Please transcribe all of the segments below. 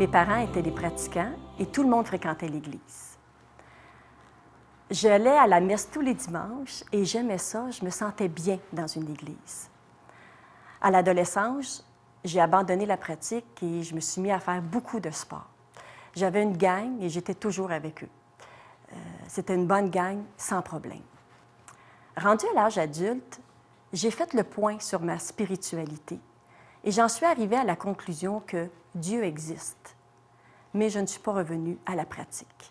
mes parents étaient des pratiquants et tout le monde fréquentait l'Église. J'allais à la messe tous les dimanches et j'aimais ça, je me sentais bien dans une église. À l'adolescence, j'ai abandonné la pratique et je me suis mis à faire beaucoup de sport. J'avais une gang et j'étais toujours avec eux. C'était une bonne gang, sans problème. Rendue à l'âge adulte, j'ai fait le point sur ma spiritualité et j'en suis arrivée à la conclusion que Dieu existe, mais je ne suis pas revenue à la pratique.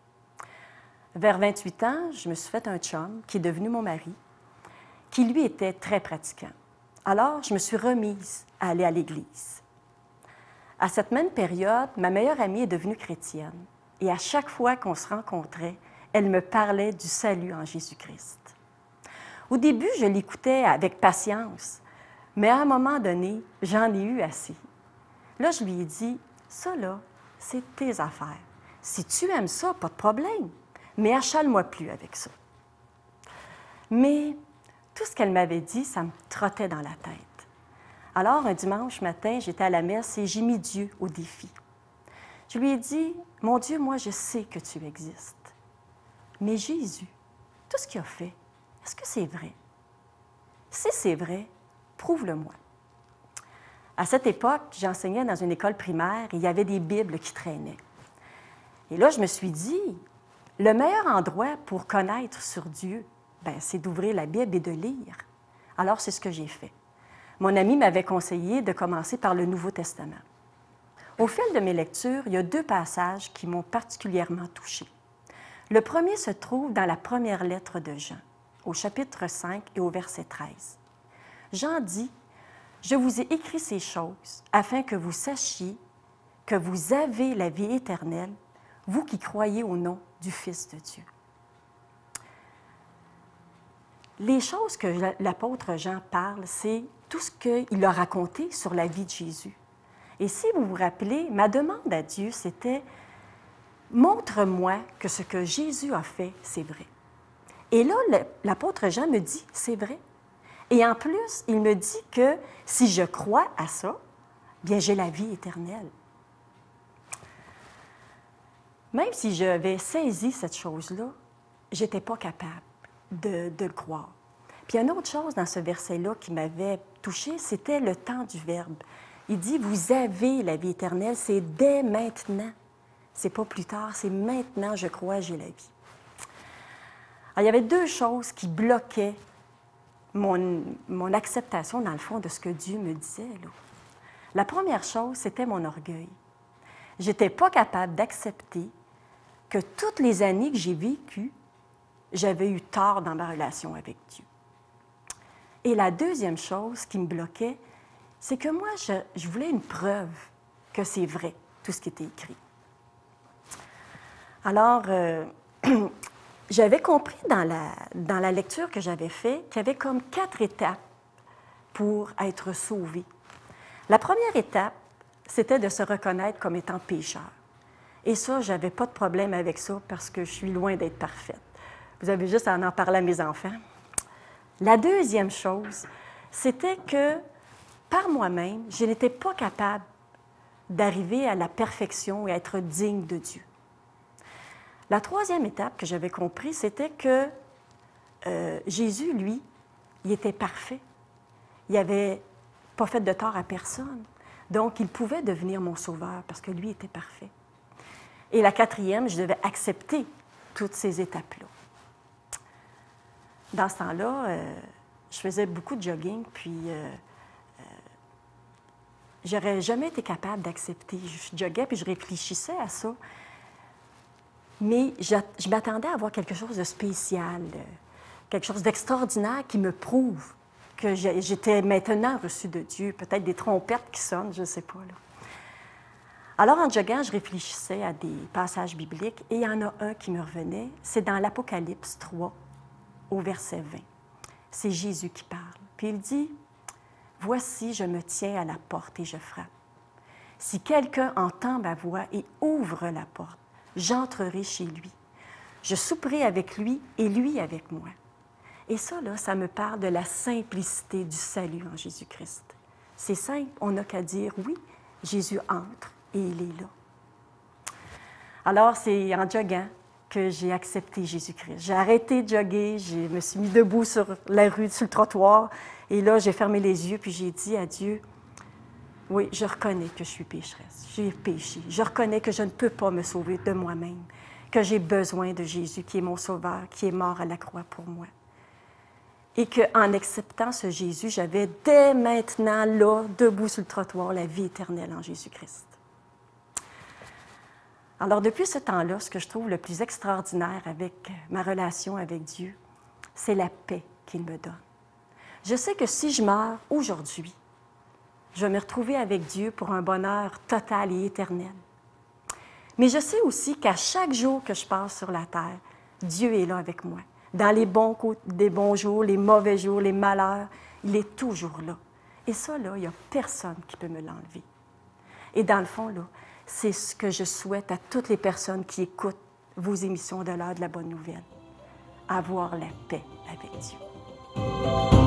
Vers 28 ans, je me suis fait un chum qui est devenu mon mari, qui lui était très pratiquant. Alors, je me suis remise à aller à l'Église. À cette même période, ma meilleure amie est devenue chrétienne et à chaque fois qu'on se rencontrait, elle me parlait du salut en Jésus-Christ. Au début, je l'écoutais avec patience, mais à un moment donné, j'en ai eu assez. Là, je lui ai dit, « Ça, là, c'est tes affaires. Si tu aimes ça, pas de problème, mais achale-moi plus avec ça. » Mais tout ce qu'elle m'avait dit, ça me trottait dans la tête. Alors, un dimanche matin, j'étais à la messe et j'ai mis Dieu au défi. Je lui ai dit, « Mon Dieu, moi, je sais que tu existes. Mais Jésus, tout ce qu'il a fait, est-ce que c'est vrai? Si c'est vrai, prouve-le-moi. » À cette époque, j'enseignais dans une école primaire et il y avait des Bibles qui traînaient. Et là, je me suis dit, le meilleur endroit pour connaître sur Dieu, c'est d'ouvrir la Bible et de lire. Alors, c'est ce que j'ai fait. Mon ami m'avait conseillé de commencer par le Nouveau Testament. Au fil de mes lectures, il y a 2 passages qui m'ont particulièrement touchée. Le premier se trouve dans la première lettre de Jean, au chapitre 5 et au verset 13. Jean dit, « Je vous ai écrit ces choses afin que vous sachiez que vous avez la vie éternelle, vous qui croyez au nom du Fils de Dieu. » Les choses que l'apôtre Jean parle, c'est tout ce qu'il a raconté sur la vie de Jésus. Et si vous vous rappelez, ma demande à Dieu, c'était « Montre-moi que ce que Jésus a fait, c'est vrai. » Et là, l'apôtre Jean me dit « C'est vrai. » Et en plus, il me dit que si je crois à ça, bien j'ai la vie éternelle. Même si j'avais saisi cette chose-là, je n'étais pas capable de le croire. Puis une autre chose dans ce verset-là qui m'avait touchée, c'était le temps du verbe. Il dit « Vous avez la vie éternelle, c'est dès maintenant. » C'est pas plus tard, c'est maintenant, je crois, j'ai la vie. Alors, il y avait 2 choses qui bloquaient mon acceptation, dans le fond, de ce que Dieu me disait, là. La première chose, c'était mon orgueil. Je n'étais pas capable d'accepter que toutes les années que j'ai vécues, j'avais eu tort dans ma relation avec Dieu. Et la deuxième chose qui me bloquait, c'est que moi, je voulais une preuve que c'est vrai, tout ce qui était écrit. Alors, j'avais compris dans la lecture que j'avais faite qu'il y avait comme 4 étapes pour être sauvé. La première étape, c'était de se reconnaître comme étant pécheur. Et ça, je n'avais pas de problème avec ça parce que je suis loin d'être parfaite. Vous avez juste à en parler à mes enfants. La deuxième chose, c'était que par moi-même, je n'étais pas capable d'arriver à la perfection et à être digne de Dieu. La troisième étape que j'avais compris, c'était que Jésus, lui, il était parfait. Il n'avait pas fait de tort à personne. Donc, il pouvait devenir mon sauveur parce que lui était parfait. Et la quatrième, je devais accepter toutes ces étapes-là. Dans ce temps-là, je faisais beaucoup de jogging, puis j'aurais jamais été capable d'accepter. Je joguais, puis je réfléchissais à ça. Mais je m'attendais à avoir quelque chose de spécial, quelque chose d'extraordinaire qui me prouve que j'étais maintenant reçue de Dieu, peut-être des trompettes qui sonnent, je ne sais pas, là. Alors, en joguant, je réfléchissais à des passages bibliques et il y en a un qui me revenait, c'est dans l'Apocalypse 3, au verset 20. C'est Jésus qui parle. Puis il dit, « Voici, je me tiens à la porte et je frappe. Si quelqu'un entend ma voix et ouvre la porte, j'entrerai chez lui. Je souperai avec lui et lui avec moi. » Et ça, là, ça me parle de la simplicité du salut en Jésus-Christ. C'est simple, on n'a qu'à dire, oui, Jésus entre et il est là. Alors, c'est en joguant que j'ai accepté Jésus-Christ. J'ai arrêté de jogger, je me suis mis debout sur la rue, sur le trottoir, et là, j'ai fermé les yeux, puis j'ai dit à Dieu, oui, je reconnais que je suis pécheresse, j'ai péché. Je reconnais que je ne peux pas me sauver de moi-même, que j'ai besoin de Jésus, qui est mon sauveur, qui est mort à la croix pour moi. Et qu'en acceptant ce Jésus, j'avais dès maintenant, là, debout sur le trottoir, la vie éternelle en Jésus-Christ. Alors, depuis ce temps-là, ce que je trouve le plus extraordinaire avec ma relation avec Dieu, c'est la paix qu'il me donne. Je sais que si je meurs aujourd'hui, je vais me retrouver avec Dieu pour un bonheur total et éternel. Mais je sais aussi qu'à chaque jour que je passe sur la terre, Dieu est là avec moi. Dans les bons jours, les mauvais jours, les malheurs, il est toujours là. Et ça, là, il n'y a personne qui peut me l'enlever. Et dans le fond, là, c'est ce que je souhaite à toutes les personnes qui écoutent vos émissions de l'heure de la bonne nouvelle. Avoir la paix avec Dieu.